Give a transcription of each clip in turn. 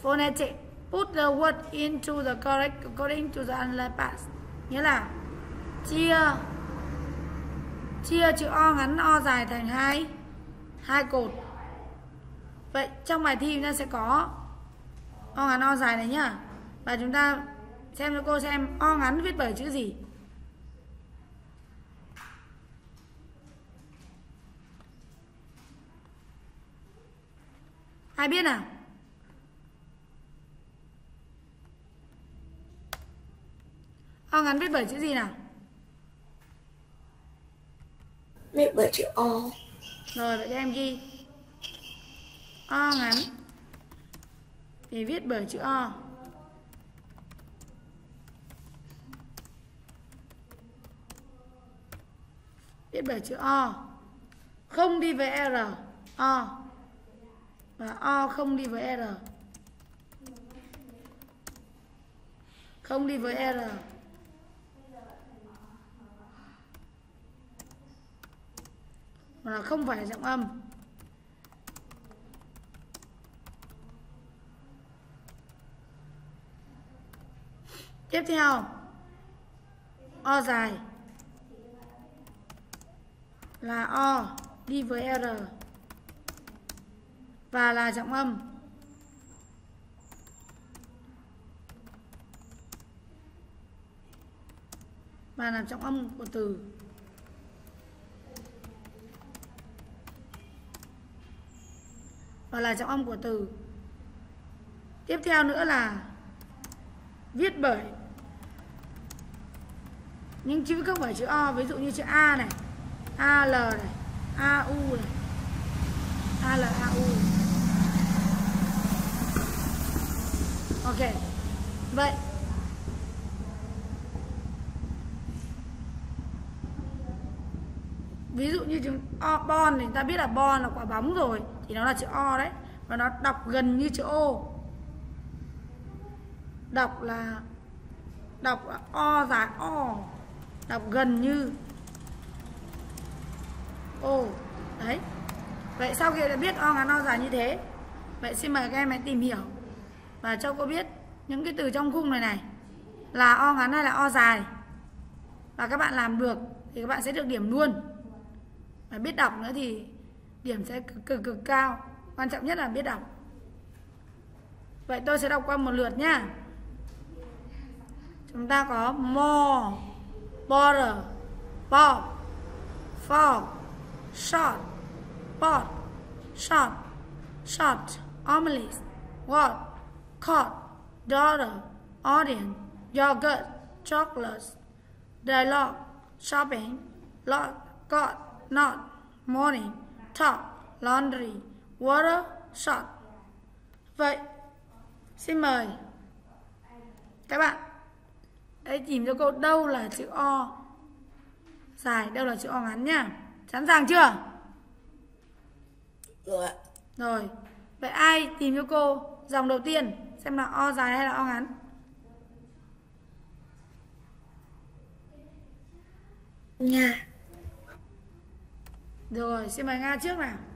Phonetic. Put the word into the correct according to the analyzed past. Nghĩa là chia chữ O ngắn O dài thành hai cột. Vậy trong bài thi chúng ta sẽ có O ngắn O dài này nhá. Và chúng ta xem cho cô xem O ngắn viết bởi chữ gì. Ai biết nào? O ngắn viết bởi chữ gì nào? Viết bởi chữ O. Rồi vậy các em ghi O ngắn thì viết bởi chữ O. Viết bởi chữ O. Không đi với R. O. Và O không đi với R. Không đi với R. Mà là không phải là giọng âm. Tiếp theo O dài là O đi với R và là giọng âm. Và là giọng âm của từ. Và là giọng âm của từ. Tiếp theo nữa là viết bởi những chữ không phải chữ O, ví dụ như chữ A này, AL này, AU này, AL, AU. Ok. Vậy ví dụ như chúng bon thì ta biết là bon là quả bóng rồi, thì nó là chữ O đấy, và nó đọc gần như chữ O. Đọc là O dài O, đọc gần như O. Đấy. Vậy sau khi đã biết O ngắn O dài như thế, vậy xin mời các em hãy tìm hiểu và cho cô biết những cái từ trong khung này là O ngắn hay là O dài. Và các bạn làm được thì các bạn sẽ được điểm luôn. Và biết đọc nữa thì điểm sẽ cực cao. Quan trọng nhất là biết đọc. Vậy tôi sẽ đọc qua một lượt nhá. Chúng ta có more, border, bob, fog, short, pot, short, short, omelette, what, caught, daughter, audience, yogurt, chocolate, dialogue, shopping, lot, got, not, morning, top, laundry, water, short. Vậy xin mời các bạn hãy tìm cho cô đâu là chữ O dài, đâu là chữ O ngắn nhá. Sẵn sàng chưa? Rồi. Rồi. Vậy ai tìm cho cô dòng đầu tiên xem là O dài hay là O ngắn? Nga. Rồi, xin mời Nga trước nào.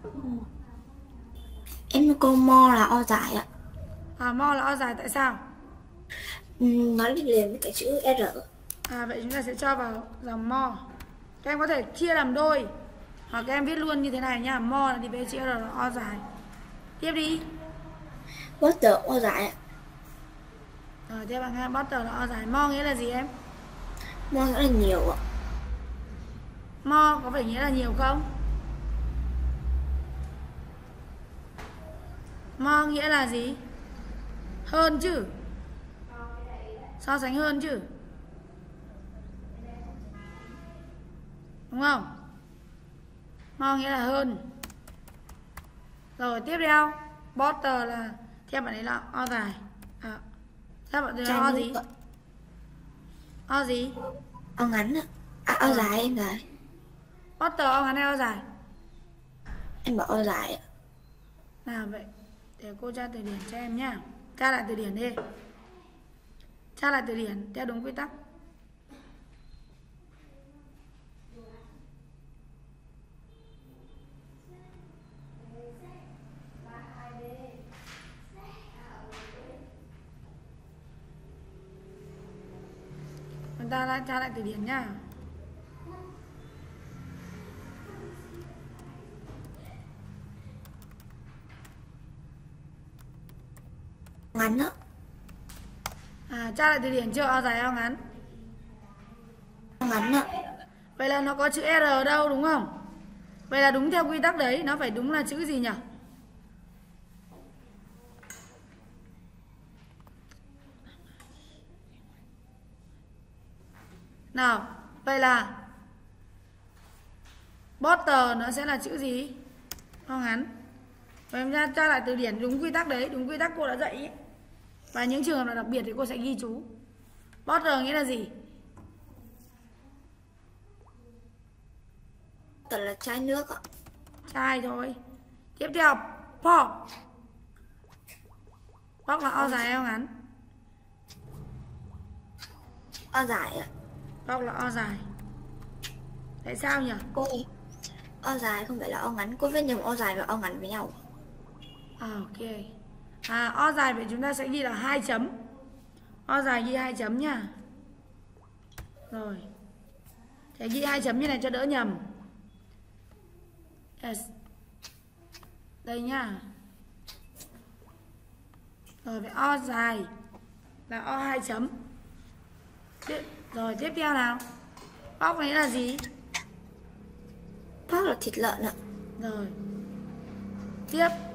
Em cô mo là O dài ạ. Mo là O dài tại sao? Nó đi liền với cái chữ R. Vậy chúng ta sẽ cho vào dòng mo. Các em có thể chia làm đôi, hoặc các em viết luôn như thế này nhá. Mo là đi với chữ R là O dài. Tiếp đi. Butter O dài ạ. Rồi tiếp bằng Nga, butter là O dài. Mo nghĩa là gì em? Mo nghĩa là nhiều ạ. Mo có phải nghĩa là nhiều không? Mo nghĩa là gì? Hơn chứ. So sánh hơn chứ. Đúng không? Mo nghĩa là hơn. Rồi tiếp theo, butter là theo bạn ấy là O dài. Theo bạn ấy là O gì? O gì? O ngắn ạ. O dài em dài. Butter O ngắn hay O dài? Em bảo O dài ạ. Nào vậy, để cô tra từ điển cho em nhá. Tra lại từ điển đi. Tra lại từ điển theo đúng quy tắc. chúng ta lại tra lại từ điển nhá. Ngắn á. Tra lại từ điển chưa? O dài, o ngắn. O ngắn á. Vậy là nó có chữ R ở đâu đúng không? Vậy là đúng theo quy tắc đấy, nó phải đúng là chữ gì nhỉ? Nào, vậy là Butter nó sẽ là chữ gì? O ngắn. Vậy em tra lại từ điển đúng quy tắc đấy, đúng quy tắc cô đã dạy ý. Và những trường hợp nào đặc biệt thì cô sẽ ghi chú. Butter nghĩa là gì? Butter là chai nước ạ. Chai thôi. Tiếp theo, pork. Pork là o dài, o ngắn. O dài ạ. Pork là o dài. Tại sao nhỉ? Cô ơi, o dài không phải là o ngắn. Cô viết nhầm o dài và o ngắn với nhau. Ok. O dài vậy chúng ta sẽ ghi là 2 chấm. O dài ghi 2 chấm nha. Rồi. Thế ghi 2 chấm như này cho đỡ nhầm. Yes. Đây nhá. Rồi vậy o dài là o 2 chấm. Rồi tiếp theo nào. Pork này là gì? Pork là thịt lợn ạ. Rồi. Tiếp.